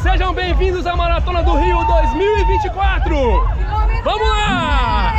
Sejam bem-vindos à Maratona do Rio 2024! Vamos lá!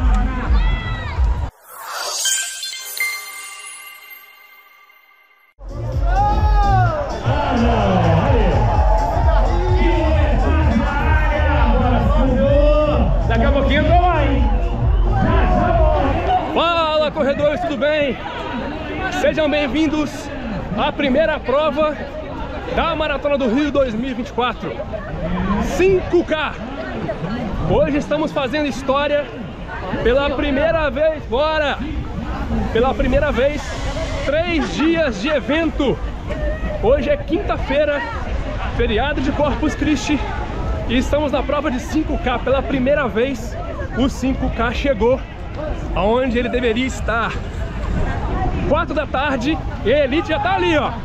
Daqui a pouquinho eu tô lá, hein? Fala, corredores, tudo bem? Sejam bem-vindos à primeira prova da Maratona do Rio 2024, 5K. Hoje estamos fazendo história pela primeira vez, bora! Pela primeira vez, 3 dias de evento. Hoje é quinta-feira, feriado de Corpus Christi, e estamos na prova de 5K. Pela primeira vez, o 5K chegou aonde ele deveria estar. 4 da tarde e a elite já tá ali, ó.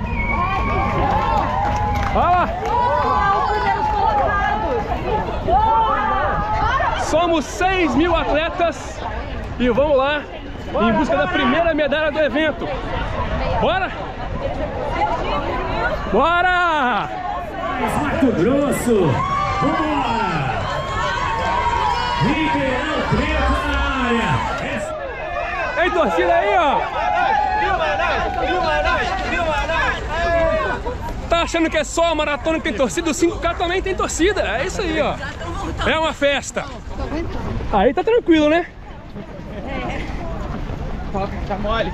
Olha lá. Somos 6.000 atletas e vamos lá em busca da primeira medalha do evento. Bora? Bora! Mato Grosso, vambora! Ribeirão Preto na área! Tem torcida aí, ó! Tá achando que é só a maratona que tem torcida? O 5K também tem torcida, é isso aí, ó. É uma festa. Aí tá tranquilo, né? Tá mole.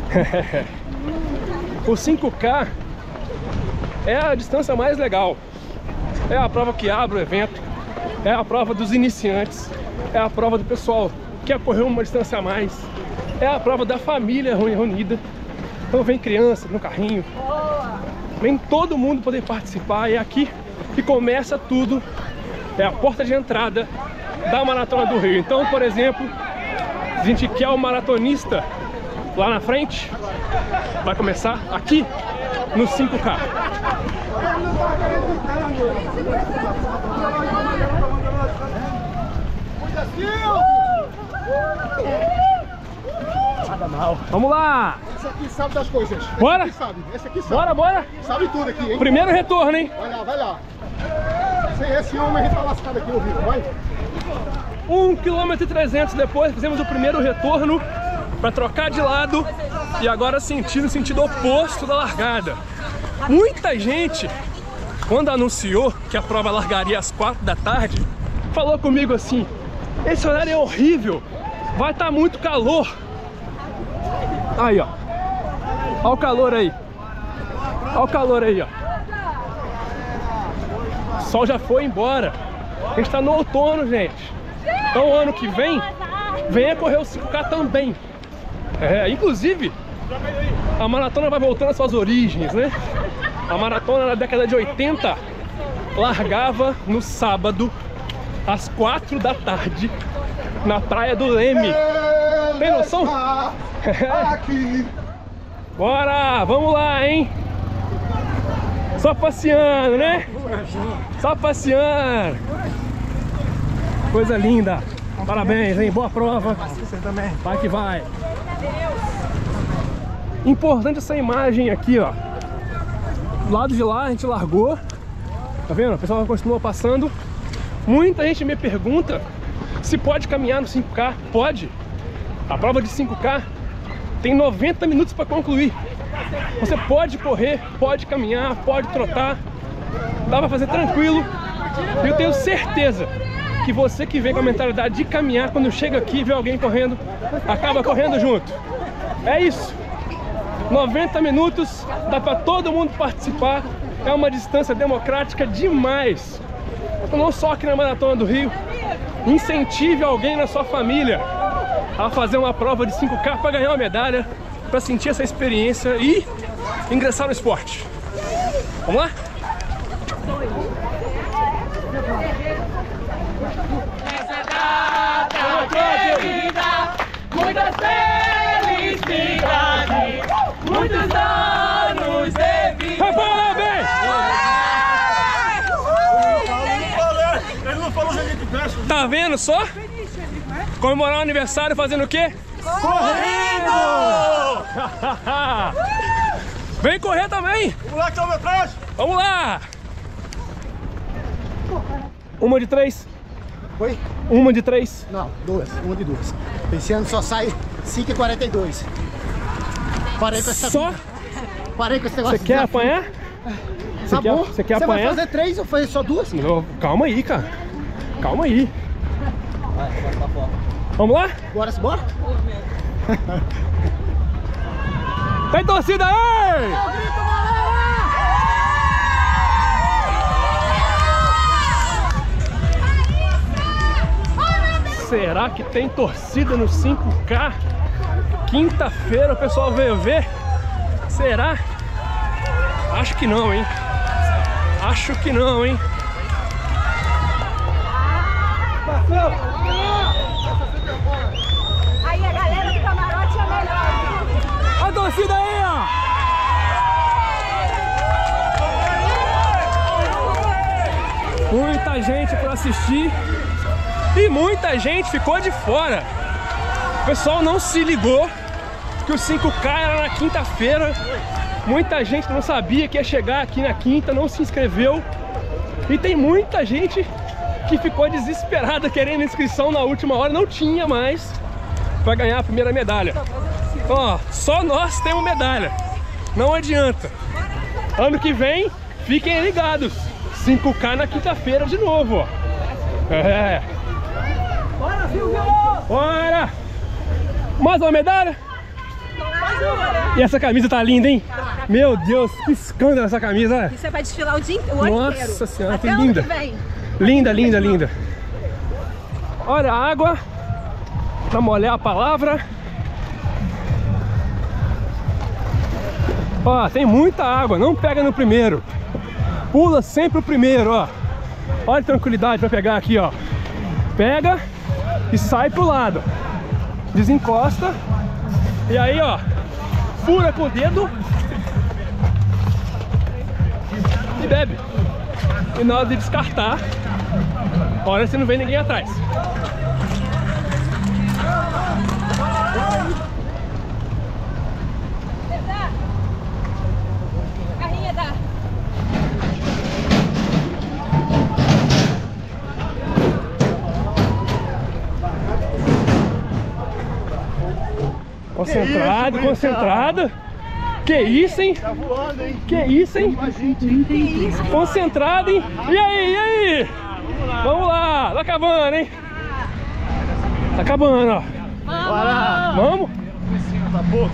O 5K é a distância mais legal. É a prova que abre o evento. É a prova dos iniciantes. É a prova do pessoal que quer correr uma distância a mais. É a prova da família reunida. Então vem criança no carrinho. Vem todo mundo poder participar. É aqui que começa tudo. É a porta de entrada da Maratona do Rio. Então, por exemplo, a gente quer o maratonista lá na frente. Vai começar aqui no 5K. Nada mal. Vamos lá! Esse aqui sabe das coisas. Bora? Esse aqui sabe. Bora, bora! Sabe tudo aqui, hein? Primeiro retorno, hein? Vai lá, vai lá. Sem esse homem a gente tá lascado aqui no Rio, vai. 1,3 km depois, fizemos o primeiro retorno para trocar de lado e agora sentir no sentido oposto da largada. Muita gente, quando anunciou que a prova largaria às 4 da tarde, falou comigo assim: esse horário é horrível, vai estar muito calor. Aí, ó. Olha o calor aí. Olha o calor aí, ó. O sol já foi embora. A gente tá no outono, gente. Então ano que vem, venha correr o 5K também. Inclusive, a maratona vai voltando às suas origens, né? A maratona na década de 80 largava no sábado às 4 da tarde na Praia do Leme. Tem noção? Aqui. Bora, vamos lá, hein? Só passeando, né? Só passeando. Coisa linda. Parabéns, hein? Boa prova. Você também. Vai que vai. Importante essa imagem aqui, ó. Do lado de lá a gente largou. Tá vendo? O pessoal continua passando. Muita gente me pergunta se pode caminhar no 5K. Pode. A prova de 5K tem 90 minutos para concluir. Você pode correr, pode caminhar, pode trotar. Dá para fazer tranquilo. E eu tenho certeza que você que vem com a mentalidade de caminhar, quando chega aqui e vê alguém correndo, acaba correndo junto. É isso. 90 minutos, dá para todo mundo participar. É uma distância democrática demais. Então, não só aqui na Maratona do Rio, incentive alguém na sua família a fazer uma prova de 5K para ganhar uma medalha, para sentir essa experiência e ingressar no esporte. Vamos lá? Essa data querida, muitas felicidades, muitos anos de vida. Parabéns! Ele não falou gente de peça. Tá vendo só? Comemorar o aniversário fazendo o quê? Correndo! Vem correr também! Vamos lá, quilometragem! Vamos lá! Uma de 3? Oi? Uma de 3? Não, 2. Uma de 2. Esse ano só sai 5,42. Parei com essa... Só? Parei com esse negócio. Você quer apanhar? Tá bom. Você quer Você apanhar? vai fazer 3 ou fazer só 2? Não, calma aí, cara. Calma aí. Vamos lá? Bora, se bora? Tem torcida aí! Será que tem torcida no 5K? Quinta-feira o pessoal veio ver? Será? Acho que não, hein? Acho que não, hein? Aí a galera do camarote é melhor. A torcida aí, ó! Muita gente para assistir e muita gente ficou de fora. O pessoal não se ligou que o 5K era na quinta-feira. Muita gente não sabia que ia chegar aqui na quinta, não se inscreveu. E tem muita gente que ficou desesperada querendo inscrição na última hora, não tinha mais para ganhar a primeira medalha. Ó, só nós temos medalha, não adianta. Ano que vem, fiquem ligados, 5K na quinta-feira de novo, ó. É. Bora, Silvio! Bora! Mais uma medalha? E essa camisa tá linda, hein? Meu Deus, que escândalo essa camisa. Isso é pra desfilar o dia inteiro, o ano inteiro. Nossa senhora, até que ano linda. que vem. Linda, linda, linda. Olha a água. Pra molhar a palavra. Ó, tem muita água, não pega no primeiro. Pula sempre o primeiro, ó. Olha a tranquilidade pra pegar aqui, ó. Pega e sai pro lado. Desencosta. E aí, ó, fura com o dedo e bebe. E na hora de descartar, olha se não vem ninguém atrás. Carrinha da... Concentrado, concentrado. Que isso, hein? Tá voando, hein? Que isso, hein? Concentrado, hein? E aí, e aí? Vamos lá, tá acabando, hein? Tá acabando, ó. Bora! Vamos? Tá pouco.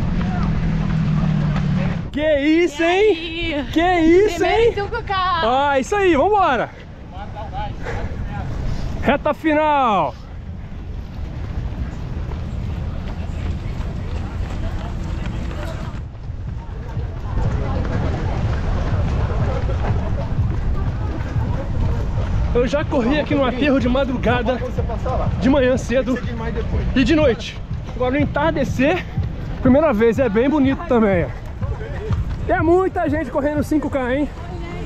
Que isso, hein? Que isso, hein? Ah, isso aí, vambora. Reta final. Eu já corri aqui no aterro de madrugada, de manhã cedo e de noite. Agora no entardecer, primeira vez, é bem bonito também. Tem muita gente correndo 5K, hein?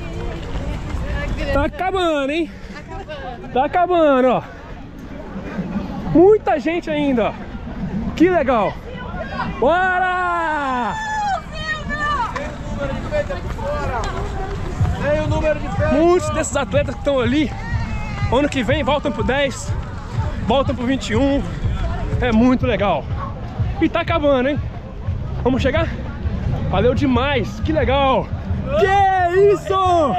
Tá acabando, hein? Tá acabando, ó. Muita gente ainda, ó. Que legal. Bora! Muitos desses atletas que estão ali, ano que vem voltam pro 10, voltam pro 21. É muito legal. E tá acabando, hein? Vamos chegar? Valeu demais, que legal! Que isso!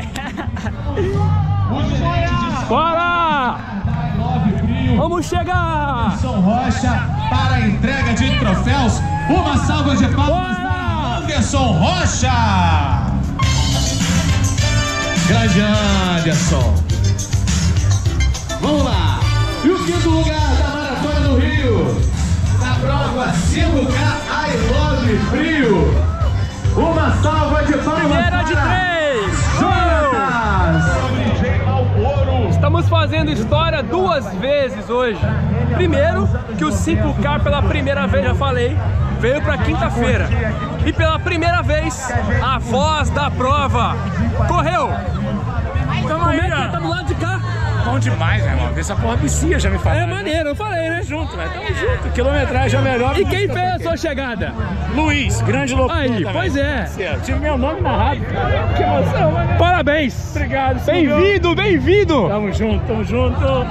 Bora! Vamos chegar! São Rocha para a entrega de troféus. Uma salva de palmas para Anderson Rocha! Grande Anderson. Vamos lá. E o quinto lugar da Maratona do Rio, na prova 5K I Love Frio. Uma salva de palmas. Primeira de 3. Jonatas. Estamos fazendo história 2 vezes hoje. Primeiro, que o 5K pela primeira vez, já falei, veio para quinta-feira. E pela primeira vez, a voz da prova correu. Como é que tá do lado de cá? Bom demais, meu irmão. Essa porra vicia, já me falou. É maneiro, eu falei, né? Tamo junto, velho. Tamo junto. Quilometragem é melhor. E quem fez a sua chegada? Luiz, grande loucura. Aí, também. pois é. Tive meu nome narrado. Que emoção, mano. Parabéns. Obrigado, senhor. Bem-vindo, bem-vindo. Tamo junto, tamo junto.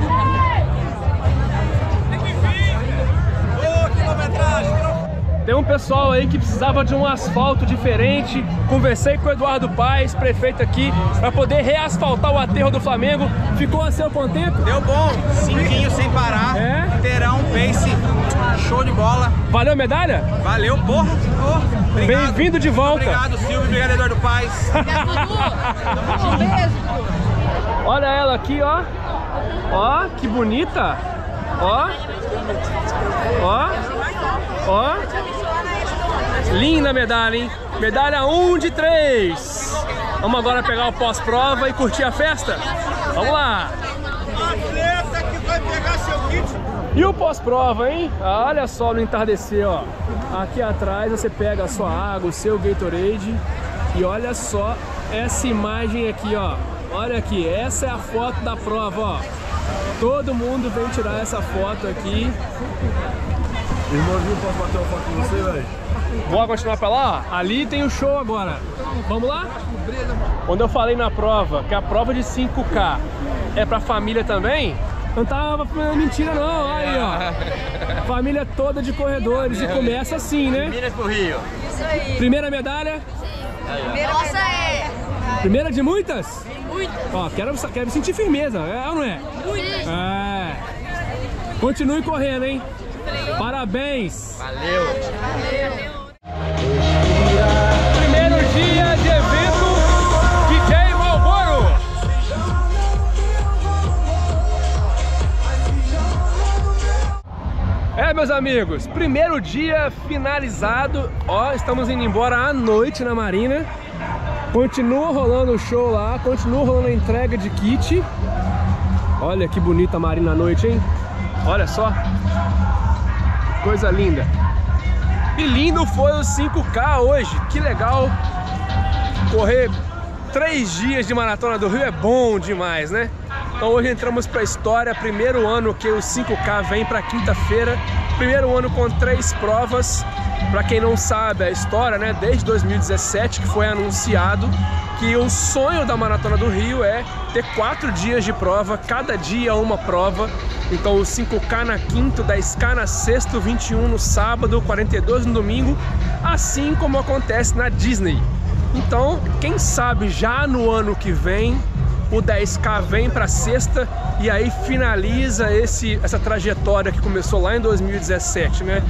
Tem um pessoal aí que precisava de um asfalto diferente. Conversei com o Eduardo Paes, prefeito aqui, para poder reasfaltar o aterro do Flamengo. Ficou a seu contento? Deu bom, 5 sem parar, inteirão, pace, show de bola. Valeu a medalha? Valeu, porra. Oh, bem-vindo de volta. Obrigado, Silvio, obrigado, Eduardo Paes. Um beijo. Olha ela aqui, ó. Ó, que bonita. Ó. Ó. Ó. Linda medalha, hein? Medalha 1 de 3. Vamos agora pegar o pós-prova e curtir a festa? Vamos lá. Atleta que vai pegar seu kit. E o pós-prova, hein? Olha só no entardecer, ó. Aqui atrás você pega a sua água, o seu Gatorade. E olha só essa imagem aqui, ó. Olha aqui, essa é a foto da prova, ó. Todo mundo vem tirar essa foto aqui. Irmãozinho, posso bater uma foto com você, velho? Bora continuar pra lá? Ali tem o show agora. Vamos lá? Quando eu falei na prova que a prova de 5K é pra família também, não tava falando mentira não. Aí, ó. Família toda de corredores. E começa assim, né? Minas pro Rio. Isso aí. Primeira medalha? Nossa, é. Primeira de muitas? Muitas. Ó, quero sentir firmeza, é ou não é? Muitas. É. Continue correndo, hein? Parabéns! Valeu. Primeiro dia de evento DJ Malboro. Meus amigos, primeiro dia finalizado. Ó, estamos indo embora à noite na Marina. Continua rolando o show lá, continua rolando a entrega de kit. Olha que bonita a Marina à noite, hein? Olha só. Coisa linda. E lindo foi o 5K hoje. Que legal. Correr 3 dias de Maratona do Rio é bom demais, né? Então hoje entramos para a história. Primeiro ano que o 5K vem para quinta-feira. Primeiro ano com 3 provas. Para quem não sabe a história, né? Desde 2017 que foi anunciado que o sonho da Maratona do Rio é ter 4 dias de prova, cada dia uma prova. Então o 5K na quinta, o 10K na sexta, o 21 no sábado, o 42 no domingo, assim como acontece na Disney. Então, quem sabe já no ano que vem o 10K vem para sexta e aí finaliza essa trajetória que começou lá em 2017, né?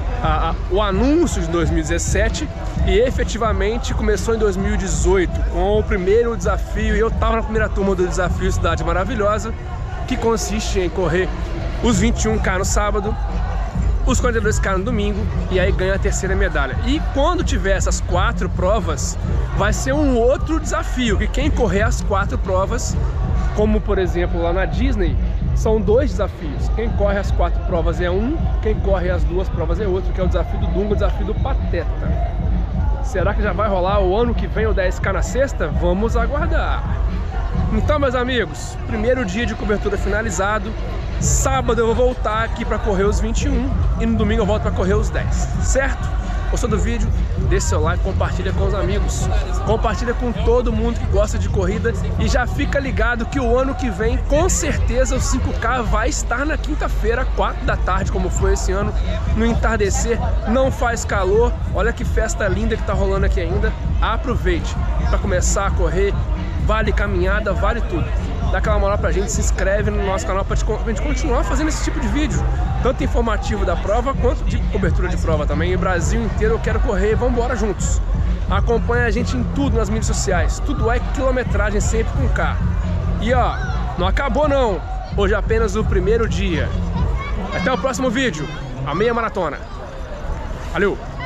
O anúncio de 2017 e efetivamente começou em 2018 com o primeiro desafio. E eu estava na primeira turma do desafio Cidade Maravilhosa, que consiste em correr os 21K no sábado, os 42K no domingo e aí ganha a terceira medalha. E quando tiver essas 4 provas, vai ser um outro desafio, que quem correr as 4 provas, como por exemplo lá na Disney, são 2 desafios. Quem corre as 4 provas é um, quem corre as 2 provas é outro, que é o desafio do Dunga, o desafio do Pateta. Será que já vai rolar o ano que vem o 10K na sexta? Vamos aguardar. Então, meus amigos, primeiro dia de cobertura finalizado. Sábado eu vou voltar aqui para correr os 21 e no domingo eu volto para correr os 10, certo? Gostou do vídeo? Deixe seu like, compartilha com os amigos, compartilha com todo mundo que gosta de corrida e já fica ligado que o ano que vem, com certeza, o 5K vai estar na quinta-feira, 4 da tarde, como foi esse ano, no entardecer, não faz calor, olha que festa linda que tá rolando aqui ainda, aproveite para começar a correr, vale caminhada, vale tudo. Dá aquela moral pra gente, se inscreve no nosso canal pra gente continuar fazendo esse tipo de vídeo, tanto informativo da prova quanto de cobertura de prova também. O Brasil inteiro eu quero correr, vamos embora juntos. Acompanha a gente em tudo nas mídias sociais, tudo é quilometragem sempre com K. E ó, não acabou não, hoje é apenas o primeiro dia. Até o próximo vídeo, a meia maratona. Valeu!